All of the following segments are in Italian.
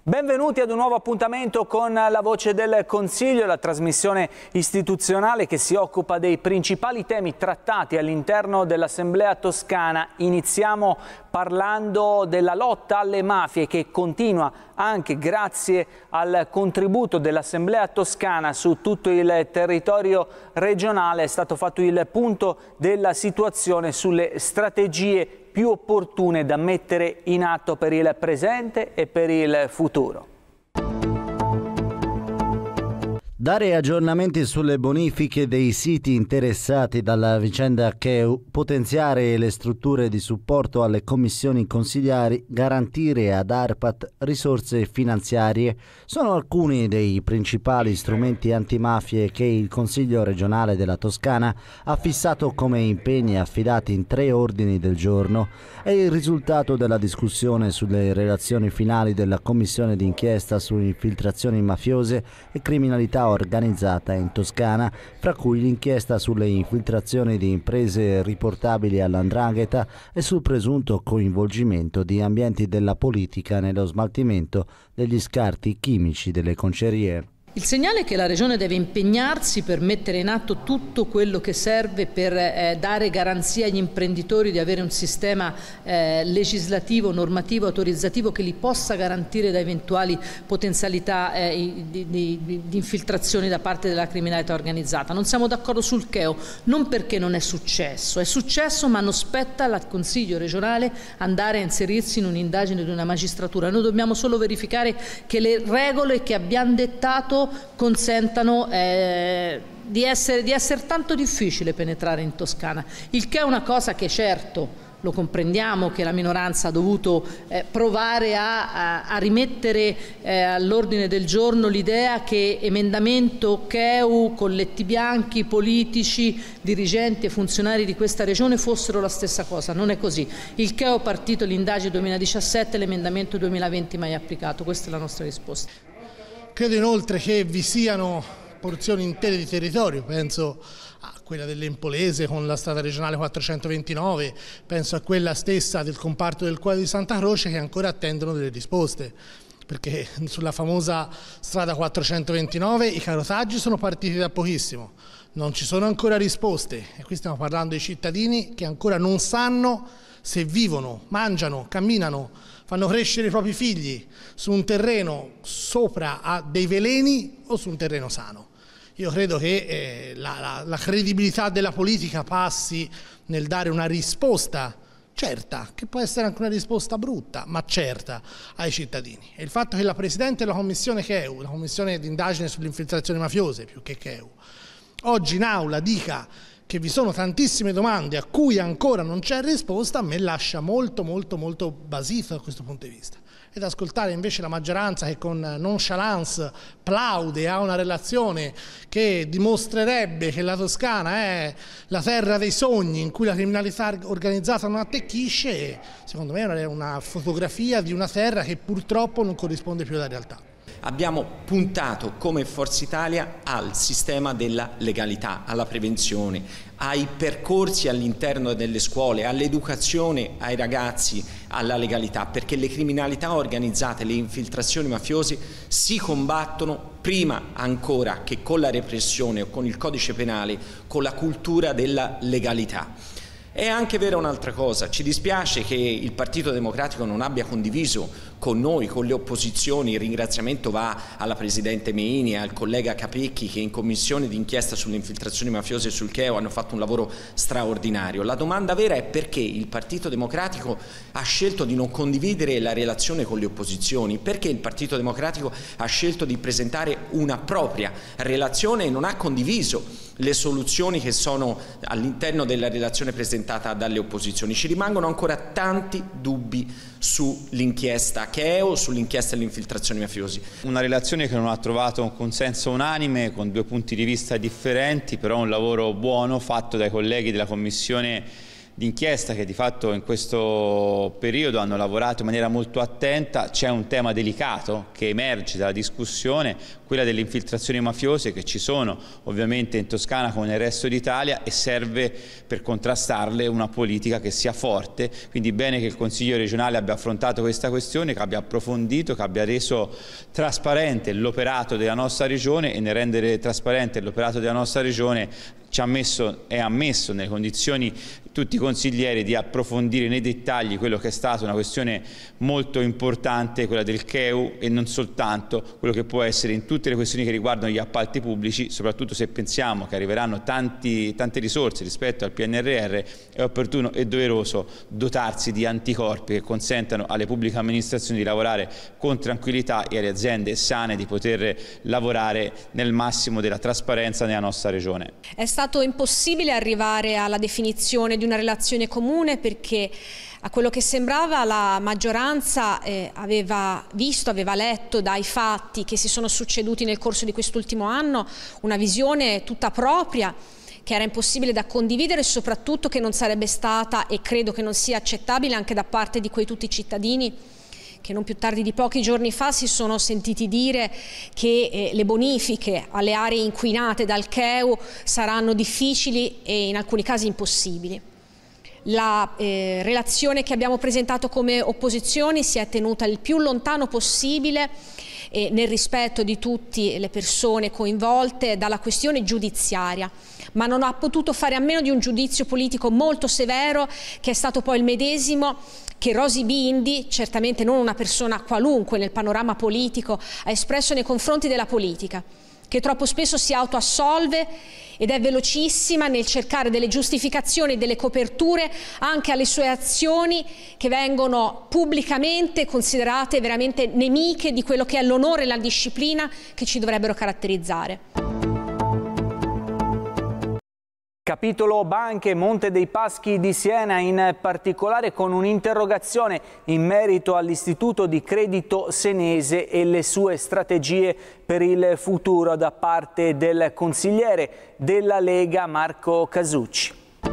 Benvenuti ad un nuovo appuntamento con La Voce del Consiglio, la trasmissione istituzionale che si occupa dei principali temi trattati all'interno dell'Assemblea toscana. Iniziamo parlando della lotta alle mafie che continua anche grazie al contributo dell'Assemblea toscana su tutto il territorio regionale. È stato fatto il punto della situazione sulle strategie più opportune da mettere in atto per il presente e per il futuro. Dare aggiornamenti sulle bonifiche dei siti interessati dalla vicenda CHEU, potenziare le strutture di supporto alle commissioni consigliari, garantire ad ARPAT risorse finanziarie sono alcuni dei principali strumenti antimafie che il Consiglio regionale della Toscana ha fissato come impegni affidati in 3 ordini del giorno. È il risultato della discussione sulle relazioni finali della commissione d'inchiesta su infiltrazioni mafiose e criminalità organizzata in Toscana, fra cui l'inchiesta sulle infiltrazioni di imprese riportabili all''ndrangheta e sul presunto coinvolgimento di ambienti della politica nello smaltimento degli scarti chimici delle concerie. Il segnale è che la Regione deve impegnarsi per mettere in atto tutto quello che serve per dare garanzia agli imprenditori di avere un sistema legislativo, normativo, autorizzativo che li possa garantire da eventuali potenzialità di infiltrazioni da parte della criminalità organizzata. Non siamo d'accordo sul CHEU, non perché non è successo ma non spetta al Consiglio regionale andare a inserirsi in un'indagine di una magistratura. Noi dobbiamo solo verificare che le regole che abbiamo dettato consentano di essere tanto difficile penetrare in Toscana, il che è una cosa che certo lo comprendiamo che la minoranza ha dovuto provare a rimettere all'ordine del giorno l'idea che emendamento, CHEU, colletti bianchi, politici, dirigenti e funzionari di questa regione fossero la stessa cosa. Non è così. Il CHEU è partito l'indagine 2017, l'emendamento 2020 mai applicato. Questa è la nostra risposta. Credo inoltre che vi siano porzioni intere di territorio, penso a quella dell'Empolese con la strada regionale 429, penso a quella stessa del comparto del Cuore di Santa Croce che ancora attendono delle risposte, perché sulla famosa strada 429 i carotaggi sono partiti da pochissimo, non ci sono ancora risposte e qui stiamo parlando di cittadini che ancora non sanno se vivono, mangiano, camminano, fanno crescere i propri figli su un terreno sopra a dei veleni o su un terreno sano. Io credo che la credibilità della politica passi nel dare una risposta certa, che può essere anche una risposta brutta, ma certa ai cittadini. E il fatto che la Presidente della Commissione CHEU, la Commissione d'indagine sulle infiltrazioni mafiose, più che CHEU, oggi in aula dica che vi sono tantissime domande a cui ancora non c'è risposta, a me lascia molto basito da questo punto di vista. Ed ascoltare invece la maggioranza che con nonchalance plaude a una relazione che dimostrerebbe che la Toscana è la terra dei sogni in cui la criminalità organizzata non attecchisce, secondo me è una fotografia di una terra che purtroppo non corrisponde più alla realtà. Abbiamo puntato come Forza Italia al sistema della legalità, alla prevenzione, ai percorsi all'interno delle scuole, all'educazione ai ragazzi alla legalità, perché le criminalità organizzate, le infiltrazioni mafiose si combattono prima ancora che con la repressione o con il codice penale, con la cultura della legalità. È anche vera un'altra cosa, ci dispiace che il Partito Democratico non abbia condiviso con noi, con le opposizioni, il ringraziamento va alla Presidente Meini e al collega Capecchi che in commissione d'inchiesta sulle infiltrazioni mafiose e sul CHEU hanno fatto un lavoro straordinario. La domanda vera è perché il Partito Democratico ha scelto di non condividere la relazione con le opposizioni, perché il Partito Democratico ha scelto di presentare una propria relazione e non ha condiviso le soluzioni che sono all'interno della relazione presentata dalle opposizioni. Ci rimangono ancora tanti dubbi sull'inchiesta CHEU, sull'inchiesta delle infiltrazioni mafiosi. Una relazione che non ha trovato un consenso unanime, con 2 punti di vista differenti, però un lavoro buono fatto dai colleghi della Commissione d'inchiesta che di fatto in questo periodo hanno lavorato in maniera molto attenta. C'è un tema delicato che emerge dalla discussione, quella delle infiltrazioni mafiose che ci sono ovviamente in Toscana come nel resto d'Italia, e serve per contrastarle una politica che sia forte. Quindi bene che il Consiglio regionale abbia affrontato questa questione, che abbia approfondito, che abbia reso trasparente l'operato della nostra regione, e nel rendere trasparente l'operato della nostra regione ci ha messo e ha messo nelle condizioni tutti i consiglieri di approfondire nei dettagli quello che è stata una questione molto importante, quella del CHEU, e non soltanto quello che può essere in tutte le questioni che riguardano gli appalti pubblici, soprattutto se pensiamo che arriveranno tante risorse rispetto al PNRR. È opportuno e doveroso dotarsi di anticorpi che consentano alle pubbliche amministrazioni di lavorare con tranquillità e alle aziende sane di poter lavorare nel massimo della trasparenza nella nostra regione. È stato impossibile arrivare alla definizione di una relazione comune, perché a quello che sembrava la maggioranza aveva letto dai fatti che si sono succeduti nel corso di quest'ultimo anno una visione tutta propria, che era impossibile da condividere e soprattutto che non sarebbe stata, e credo che non sia accettabile anche da parte di quei tutti i cittadini che non più tardi di pochi giorni fa si sono sentiti dire che le bonifiche alle aree inquinate dal CHEU saranno difficili e in alcuni casi impossibili. La relazione che abbiamo presentato come opposizioni si è tenuta il più lontano possibile nel rispetto di tutte le persone coinvolte dalla questione giudiziaria, ma non ha potuto fare a meno di un giudizio politico molto severo, che è stato poi il medesimo che Rosy Bindi, certamente non una persona qualunque nel panorama politico, ha espresso nei confronti della politica, che troppo spesso si autoassolve ed è velocissima nel cercare delle giustificazioni e delle coperture anche alle sue azioni, che vengono pubblicamente considerate veramente nemiche di quello che è l'onore e la disciplina che ci dovrebbero caratterizzare. Capitolo Banche, Monte dei Paschi di Siena, in particolare con un'interrogazione in merito all'Istituto di Credito Senese e le sue strategie per il futuro da parte del consigliere della Lega Marco Casucci.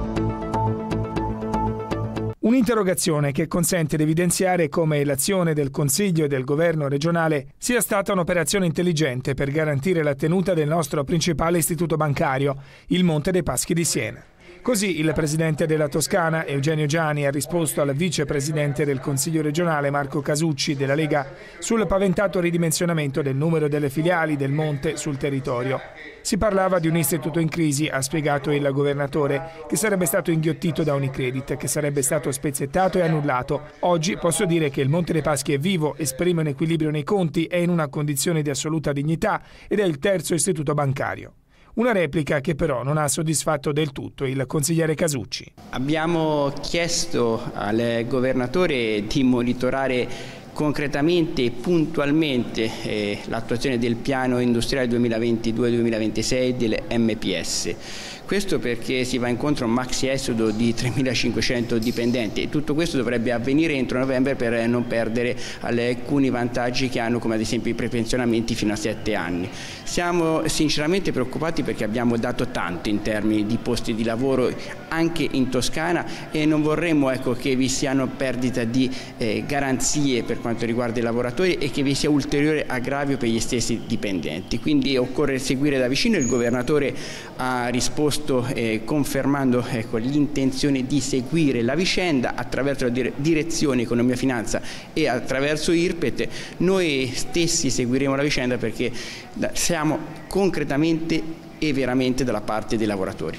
Un'interrogazione che consente di evidenziare come l'azione del Consiglio e del Governo regionale sia stata un'operazione intelligente per garantire la tenuta del nostro principale istituto bancario, il Monte dei Paschi di Siena. Così il presidente della Toscana, Eugenio Giani, ha risposto al vicepresidente del Consiglio regionale, Marco Casucci, della Lega, sul paventato ridimensionamento del numero delle filiali del Monte sul territorio. Si parlava di un istituto in crisi, ha spiegato il governatore, che sarebbe stato inghiottito da Unicredit, che sarebbe stato spezzettato e annullato. Oggi posso dire che il Monte dei Paschi è vivo, esprime un equilibrio nei conti, è in una condizione di assoluta dignità ed è il terzo istituto bancario. Una replica che però non ha soddisfatto del tutto il consigliere Casucci. Abbiamo chiesto al governatore di monitorare concretamente e puntualmente l'attuazione del piano industriale 2022-2026 del MPS. Questo perché si va incontro a un maxi esodo di 3.500 dipendenti e tutto questo dovrebbe avvenire entro novembre per non perdere alcuni vantaggi che hanno, come ad esempio i prepensionamenti fino a 7 anni. Siamo sinceramente preoccupati perché abbiamo dato tanto in termini di posti di lavoro anche in Toscana e non vorremmo che vi siano perdita di garanzie per quanto riguarda i lavoratori e che vi sia ulteriore aggravio per gli stessi dipendenti. Quindi occorre seguire da vicino. Il governatore ha risposto confermando l'intenzione di seguire la vicenda attraverso la direzione Economia Finanza e attraverso IRPET. Noi stessi seguiremo la vicenda perché siamo concretamente e veramente dalla parte dei lavoratori.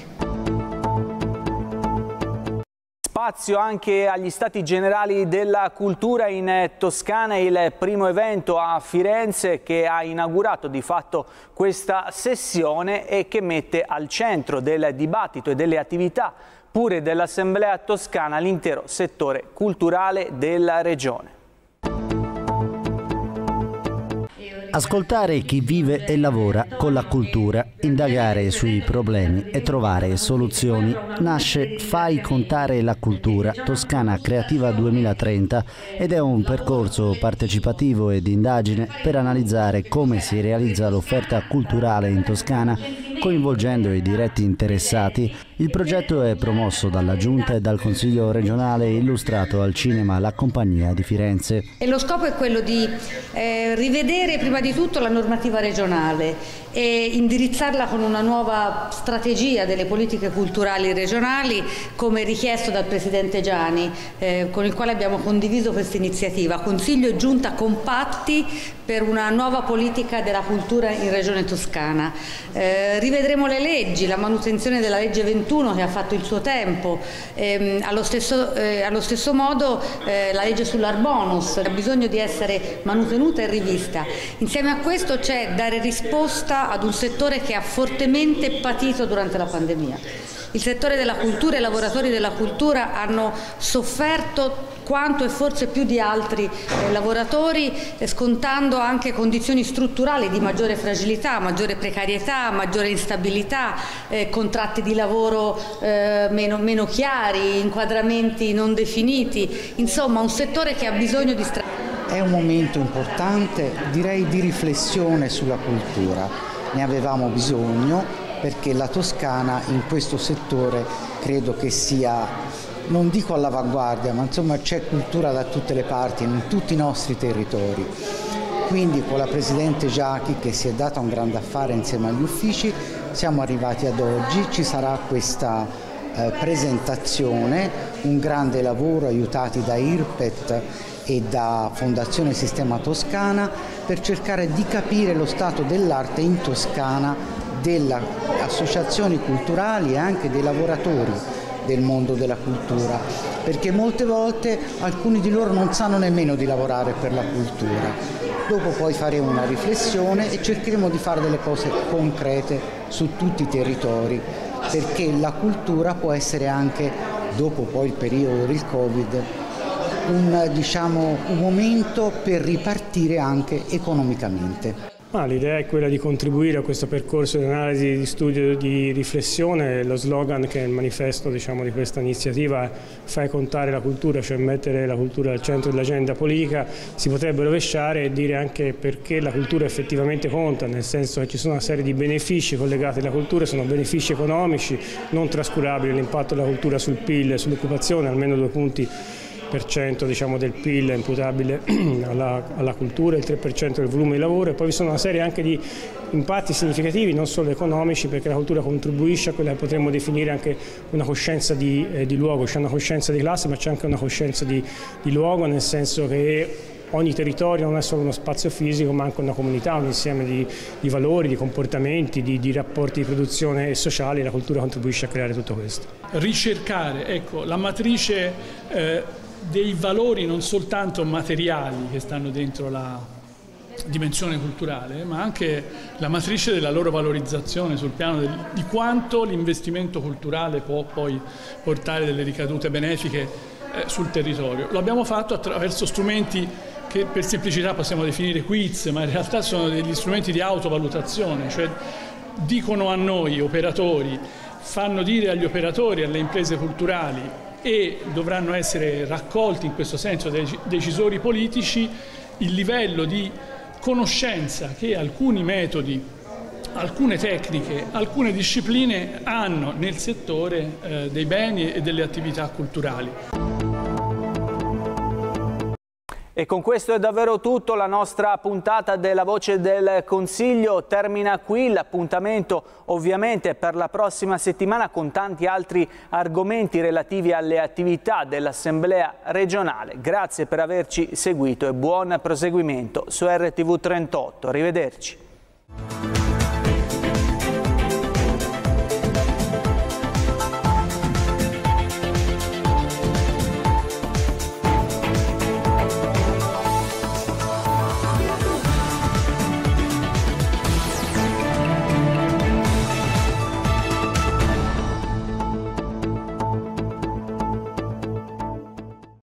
Spazio anche agli Stati Generali della Cultura in Toscana, il primo evento a Firenze che ha inaugurato di fatto questa sessione e che mette al centro del dibattito e delle attività pure dell'Assemblea toscana l'intero settore culturale della regione. Ascoltare chi vive e lavora con la cultura, indagare sui problemi e trovare soluzioni. Nasce Fai contare la cultura Toscana Creativa 2030 ed è un percorso partecipativo ed indagine per analizzare come si realizza l'offerta culturale in Toscana coinvolgendo i diretti interessati. Il progetto è promosso dalla Giunta e dal Consiglio regionale, illustrato al cinema La Compagnia di Firenze. E lo scopo è quello di rivedere prima di tutto la normativa regionale e indirizzarla con una nuova strategia delle politiche culturali regionali, come richiesto dal Presidente Giani, con il quale abbiamo condiviso questa iniziativa. Consiglio e Giunta compatti per una nuova politica della cultura in Regione Toscana. Rivedremo le leggi, la manutenzione della legge 21 che ha fatto il suo tempo, allo stesso modo la legge sull'Arbonus ha bisogno di essere manutenuta e rivista. Insieme a questo c'è dare risposta ad un settore che ha fortemente patito durante la pandemia. Il settore della cultura e i lavoratori della cultura hanno sofferto quanto e forse più di altri lavoratori, scontando anche condizioni strutturali di maggiore fragilità, maggiore precarietà, maggiore instabilità, contratti di lavoro meno chiari, inquadramenti non definiti, insomma un settore che ha bisogno di È un momento importante, direi, di riflessione sulla cultura. Ne avevamo bisogno perché la Toscana in questo settore credo che sia, non dico all'avanguardia, ma insomma c'è cultura da tutte le parti, in tutti i nostri territori. Quindi con la Presidente Giachi, che si è data un grande affare insieme agli uffici, siamo arrivati ad oggi, ci sarà questa presentazione, un grande lavoro aiutati da IRPET e da Fondazione Sistema Toscana per cercare di capire lo stato dell'arte in Toscana, delle associazioni culturali e anche dei lavoratori del mondo della cultura, perché molte volte alcuni di loro non sanno nemmeno di lavorare per la cultura. Dopo poi faremo una riflessione e cercheremo di fare delle cose concrete su tutti i territori, perché la cultura può essere anche, dopo poi il periodo del Covid, un momento per ripartire anche economicamente. L'idea è quella di contribuire a questo percorso di analisi, di studio, di riflessione. Lo slogan che è il manifesto di questa iniziativa è "Fai contare la cultura", cioè mettere la cultura al centro dell'agenda politica. Si potrebbe rovesciare e dire anche perché la cultura effettivamente conta, nel senso che ci sono una serie di benefici collegati alla cultura, sono benefici economici non trascurabili, l'impatto della cultura sul PIL e sull'occupazione, almeno 2 punti % del PIL è imputabile alla cultura, il 3% del volume di lavoro, e poi vi sono una serie anche di impatti significativi non solo economici, perché la cultura contribuisce a quella che potremmo definire anche una coscienza di luogo. C'è una coscienza di classe, ma c'è anche una coscienza di luogo, nel senso che ogni territorio non è solo uno spazio fisico, ma anche una comunità, un insieme di valori, di comportamenti, di rapporti di produzione e sociali. La cultura contribuisce a creare tutto questo. Ricercare, la matrice dei valori non soltanto materiali che stanno dentro la dimensione culturale, ma anche la matrice della loro valorizzazione sul piano di quanto l'investimento culturale può poi portare delle ricadute benefiche sul territorio. Lo abbiamo fatto attraverso strumenti che per semplicità possiamo definire quiz, ma in realtà sono degli strumenti di autovalutazione, cioè dicono a noi operatori, fanno dire agli operatori, alle imprese culturali, e dovranno essere raccolti in questo senso dai decisori politici, il livello di conoscenza che alcuni metodi, alcune tecniche, alcune discipline hanno nel settore dei beni e delle attività culturali. E con questo è davvero tutto. La nostra puntata della Voce del Consiglio termina qui. L'appuntamento ovviamente per la prossima settimana, con tanti altri argomenti relativi alle attività dell'Assemblea regionale. Grazie per averci seguito e buon proseguimento su RTV 38. Arrivederci.